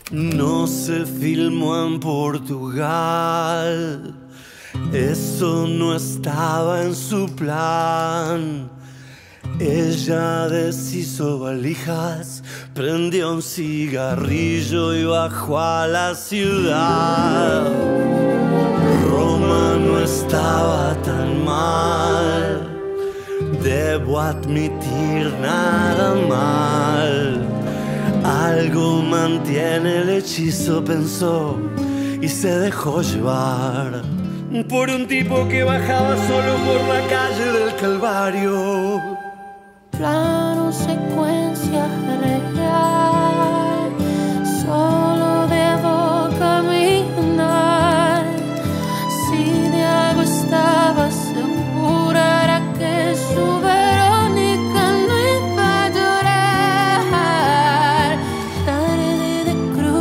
No se filmó en Portugal, eso no estaba en su plan. Ella deshizo valijas, prendió un cigarrillo y bajó a la ciudad. Roma no estaba tan mal, debo admitir nada mal. Algo mantiene el hechizo, pensó, y se dejó llevar por un tipo que bajaba solo por la calle del Calvario. Plano secuencia real, solo debo caminar. Si de algo estaba segura era que su Verónica no iba a llorar. Tarde de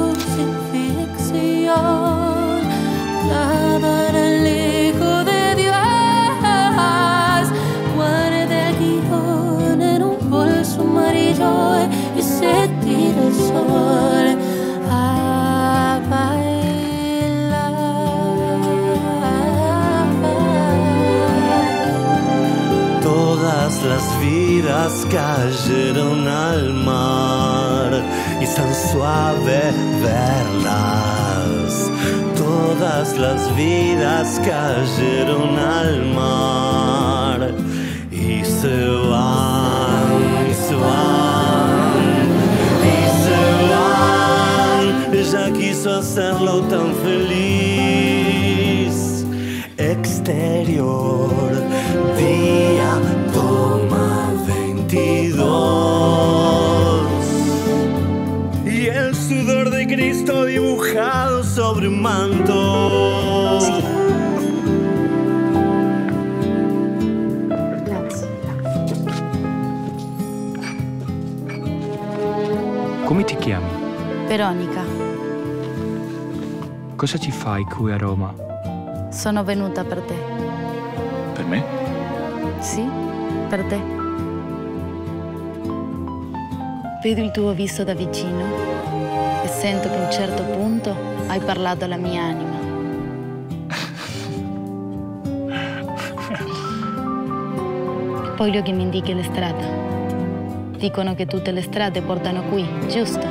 crucifixión, clavar al Hijo de Dios. Guarda el guión en un bolso amarillo y se tira el sol a bailar. Todas las vidas cayeron al mar y es tan suave verlas. Todas las vidas cayeron al mar y se van, y se van, y se van. Ella quiso hacerlo tan feliz. Exterior, día, toma 22. Y el sudor de Cristo dibujado sobre un manto. Sì. Come ti chiami? Veronica, Cosa ci fai qui a Roma? sono venuta per te. Per me? Sì, per te. Vedo il tuo viso da vicino e sento che a un certo punto hai parlato alla mia anima. Poi voglio che mi indichi la strada. Dicono che tutte le strade portano qui, giusto?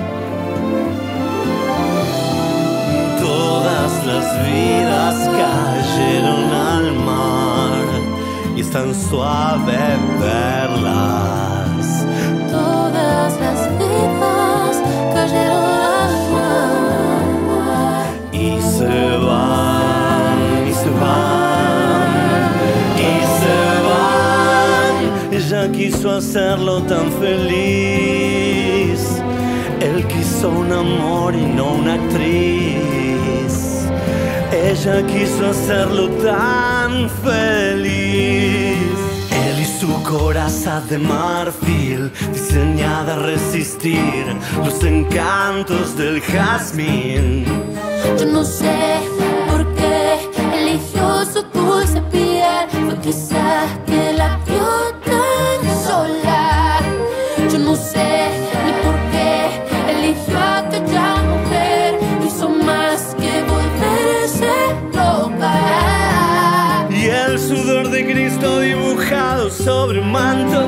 Todas las vidas cayeron al mar y es tan suave verlas. Todas las vidas cayeron al mar Y se van, y se van, y se van. Ella quiso hacerlo tan feliz. Él quiso un amor y no una actriz. Ella quiso hacerlo tan feliz. Él y su coraza de marfil, diseñada a resistir los encantos del jazmín. Yo no sé por qué eligió su dulce piel. Fue quizá que la vio tan sola. Yo no sé ni por qué eligió a aquella mujer. Hizo más que volverse loca. Y el sudor de Cristo dibujado sobre un manto.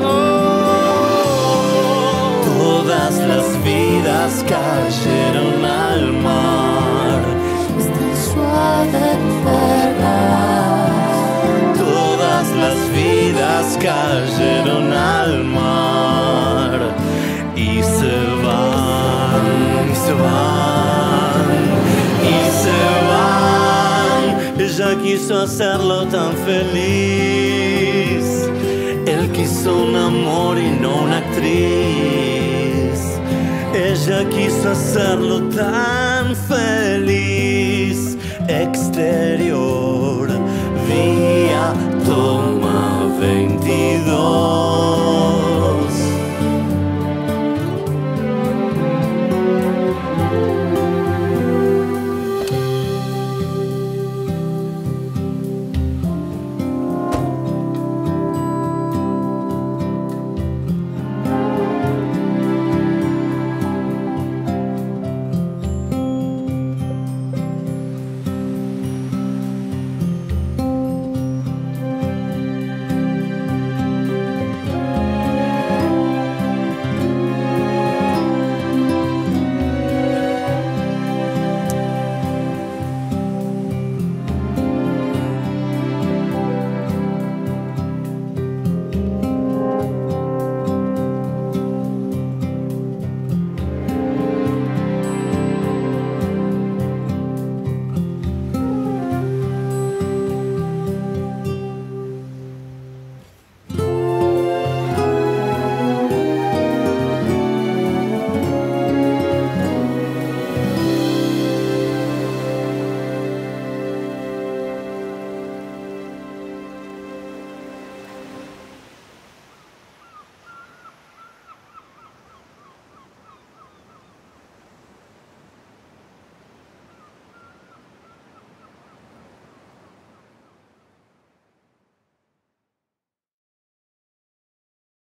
Todas las vidas cayeron al mar. Es tan suave verlas. Todas las vidas cayeron al mar. Y se van, y se van, y se van. Ella quiso hacerlo tan feliz. Él quiso un amor y no una actriz. Ella quiso hacerlo tan feliz. Exterior, vía, toma 22.